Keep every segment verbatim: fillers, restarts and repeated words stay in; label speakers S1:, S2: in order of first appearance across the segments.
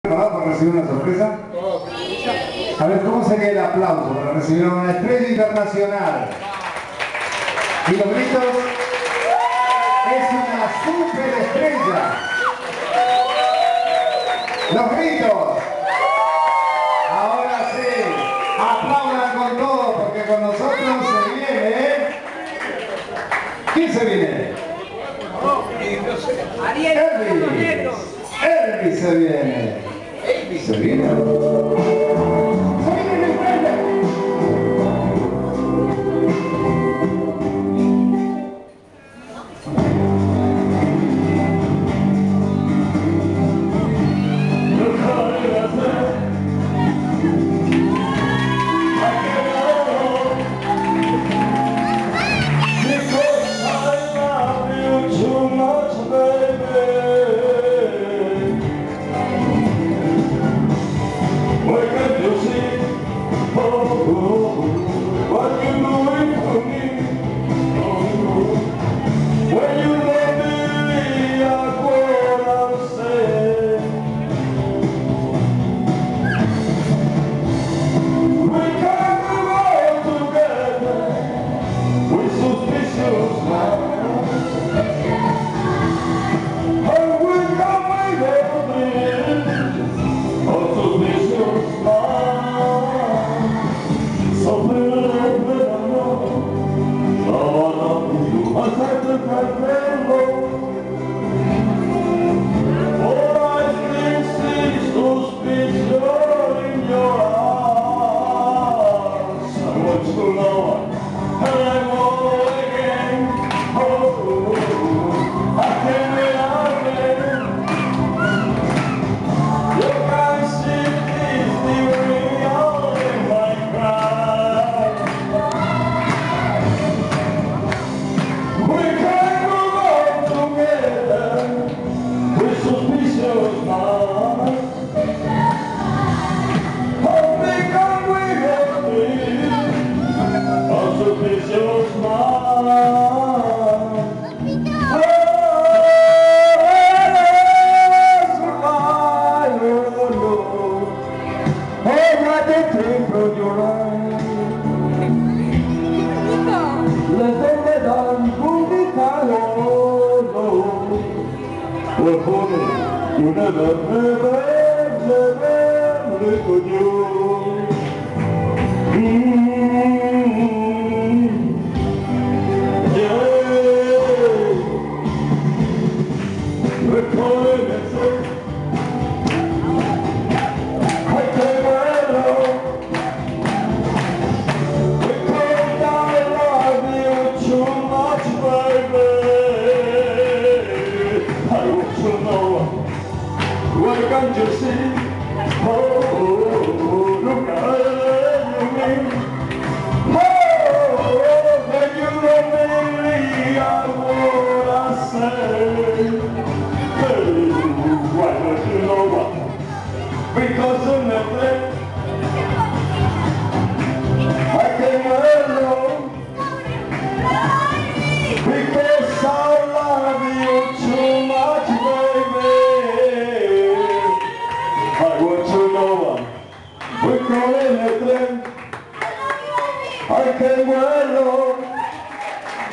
S1: ¿Preparado para recibir una sorpresa? A ver, ¿cómo sería el aplauso para recibir a una estrella internacional? Y los gritos, es una superestrella. Los gritos. Ahora sí, aplaudan con todo porque con nosotros se viene, ¿eh? ¿Quién se viene? Elvis. Elvis se viene. Se viene.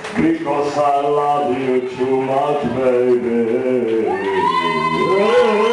S2: Because I love you too much, baby.